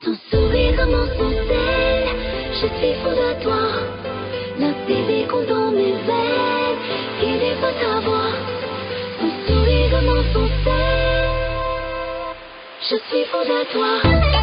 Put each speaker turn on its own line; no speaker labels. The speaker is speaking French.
Ton sourire mon fontaine, je suis fou de toi. Le bébé coule dans mes veines, il est pas ta voix. Ton sourire mon fontaine, je suis fou de toi.